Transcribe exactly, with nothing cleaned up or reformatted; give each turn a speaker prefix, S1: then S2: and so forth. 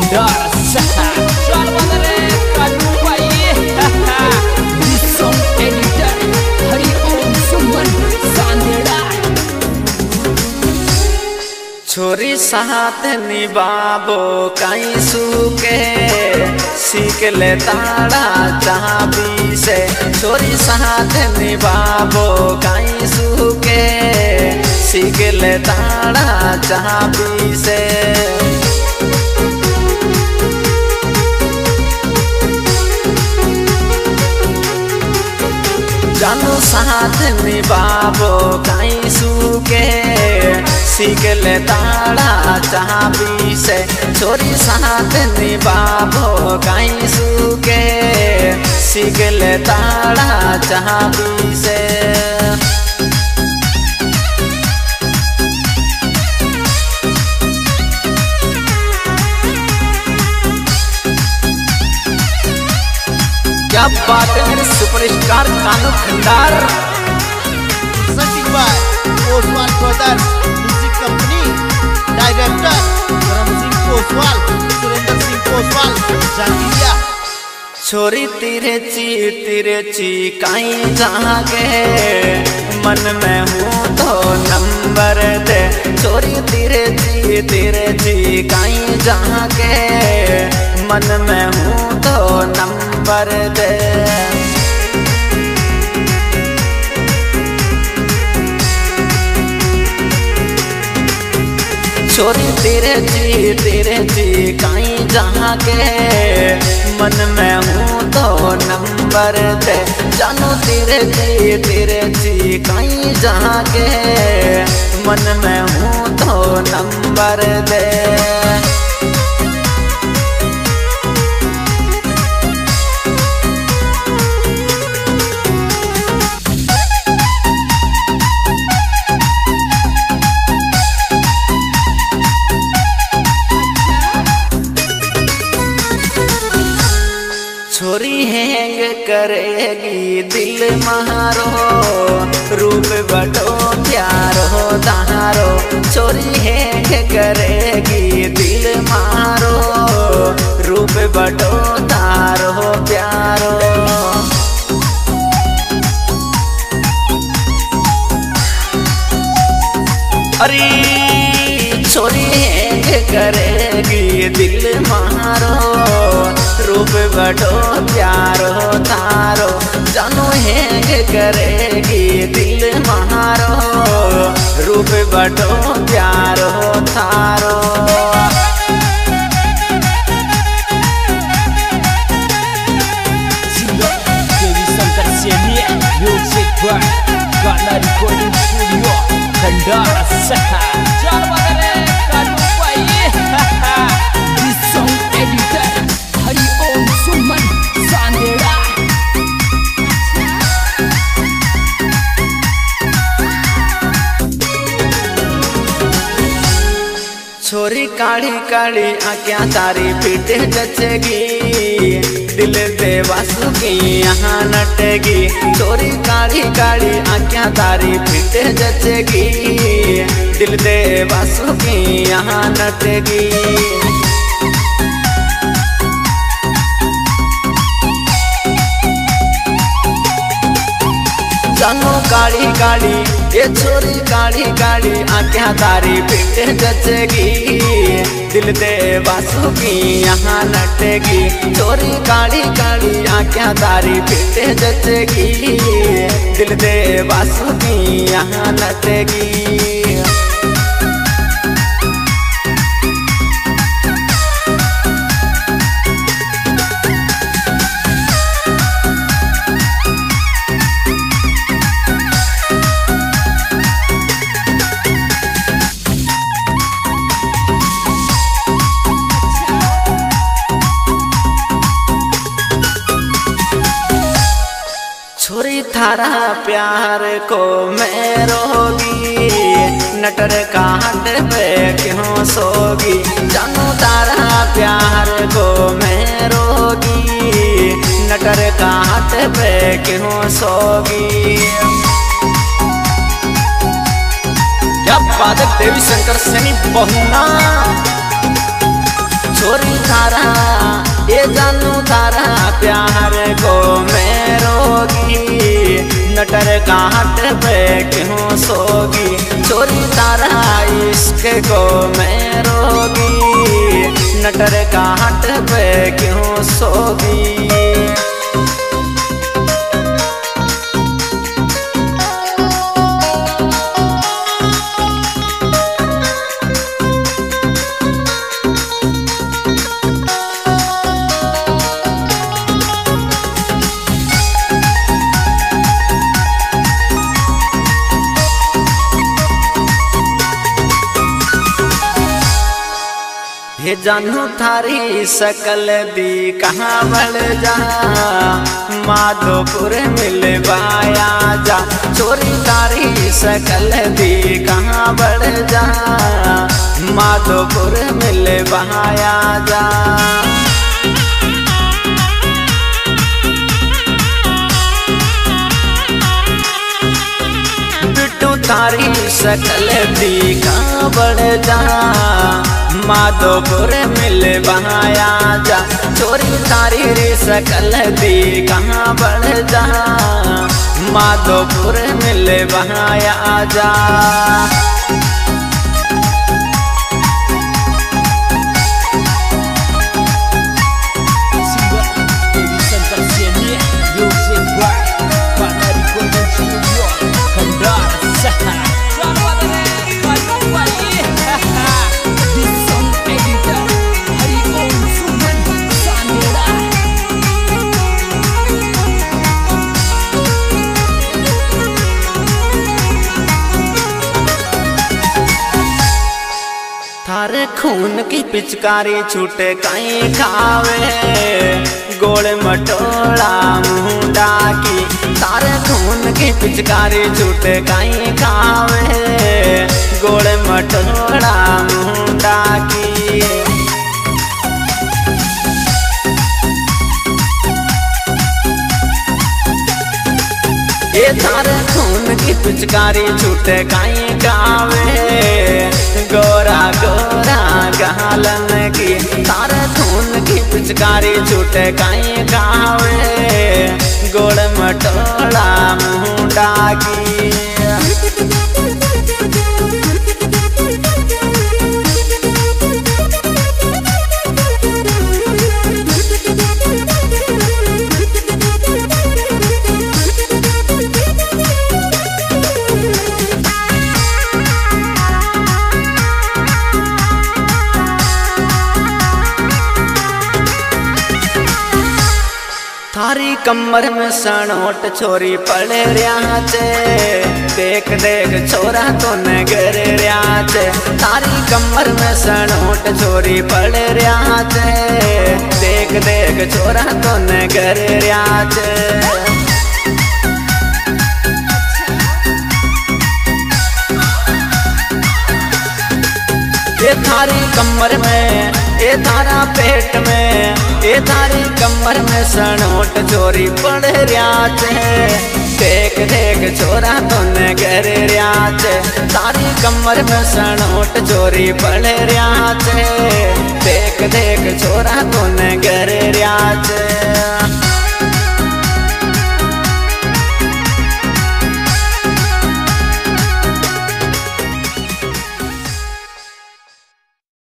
S1: खंडार चल बदरे कानू भाई सॉन्ग एडिटर हरि ओम सुमन सांदेड़ा।
S2: छोरी साथ निभाबो कहीं सूके सीख ले ताड़ा चाबी से। छोरी साथ निभाबो कहीं सूके सीख ले ताड़ा चाबी से। जानो साथ निभाबो कहीं सूके सीख ले ताड़ा चाबी से। छोरी साथ निभाबो कहीं सूके सीख ले ताड़ा चाबी से। क्या बात है मेरे superstar Kanu Khandar.
S3: Oswal brothers music company, director Karam Singh Oswal, Surendra Singh Oswal, जांगिया।
S2: छोरी तेरे ची तेरे ची कहीं जागे मन में हूँ तो नंबर दे। छोरी तेरे ची तेरे ची कहीं जागे मन में हूँ तो नंबर दे। छोरी तेरे जी तेरे जी कहीं जहाँ के मन में हूँ तो नंबर दे। जानो तेरे जी तेरे जी कहीं जहाँ के मन में हूँ तो नंबर दे। छोरी हैंग करेगी दिल महारो रूप बटो प्यारो तारो। छोरी हैंग करेगी दिल महारो रूप बटो तारो प्यारो। अरे छोरी हैंग करेगी दिल महारो रूप बटो प्यारो तारो। जानो हैंग करेगी दिल महारो रूप बटो प्यारो तारो।
S1: Devi Shankar Saini music by Gaana recording studio Khandar चल बदरे कानू भाई सॉन्ग एडिटर हरि ओम सुमन सांदेड़ा।
S2: छोरी काढ़ी काढ़ी आँखियाँ तारी पीटे जचेगी दिल दे वासुकी यहाँ नटेगी। छोरी काढ़ी काढ़ी आँखियाँ तारी पीटे जचेगी दिल दे वासुकी यहाँ नटेगी। जानो काढ़ी काढ़ी ये छोरी काढ़ी काढ़ी आँखियाँ तारी पीटे जचेगी दिल दे वासुकी यहाँ नटेगी। छोरी काढ़ी काढ़ी आँखियाँ तारी पीटे जचेगी दिल दे वासुकी यहाँ नटेगी। छोरी थारा प्यार को मैं रोगी नटर काट पे क्यों सोगी। जानो तारा प्यार को मैं रोगी नटर काट पे क्यों सोगी। क्या बात है देवी शंकर सेनी बहुना। छोरी थारा ये जानू थारा प्यार को मैं रोगी नटर घाट पे क्यों सोगी छोरी तारा इश्क को मैं रोगी नटर घाट पे क्यों सोगी। ये जानू थारी सकल दी कहाँ बढ़ जा माधोपुर मिलवाया जा छोरी तारी सकल दी कहाँ बढ़ जा माधोपुर मिलवाया जा। बिट्टू तारी सकल दी कहाँ बढ़ जा माधोपुर मिल बहाया जा छोरी तारी रे सकल दी कहाँ बढ़ जा माधोपुर मिल बहाया जा। थारे खून की पिचकारी छूटे कहीं खावे गोल मटोला मुंडा की तारे खून की पिचकारी छूटे कहीं खावे गोल मटोला मुंडा की। ये थारे खून की पिचकारी छूटे कहीं गावे गोरा गोरा गालन की तारे खून की पिचकारी छूटे कहीं गावे गोड़ मटोला मुंडा की। थारी कमर में सनोट छोरी पड़े रहा चे देख देख छोरा तो नगर रहा चे थारी कमर में सनोट छोरी पड़े रहा चे देख देख छोरा तो नगर रहा चे। ये थारी कमर में ये थारा पेट में ये थारी कमर में सनोट चोरी पड़ रहा चे देख देख छोरा तो नगर रहा चे तारी कमर में सनोट चोरी पड़ रहा चे देख देख छोरा तो नगर रहा चे।